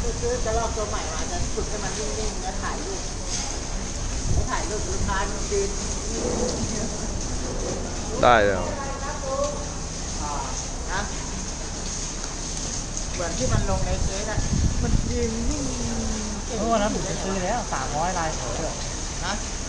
ซื้อกระรอกตัวใหม่มาจะฝึกให้มันนิ่งๆแล้วถ่ายรูปลูกค้ายืนได้แล้วนะเหมือนที่มันลงในเฟซอ่ะมันยืนนิ่งเพราะวันนั้นผมซื้อแล้ว300 ลายเสือนะ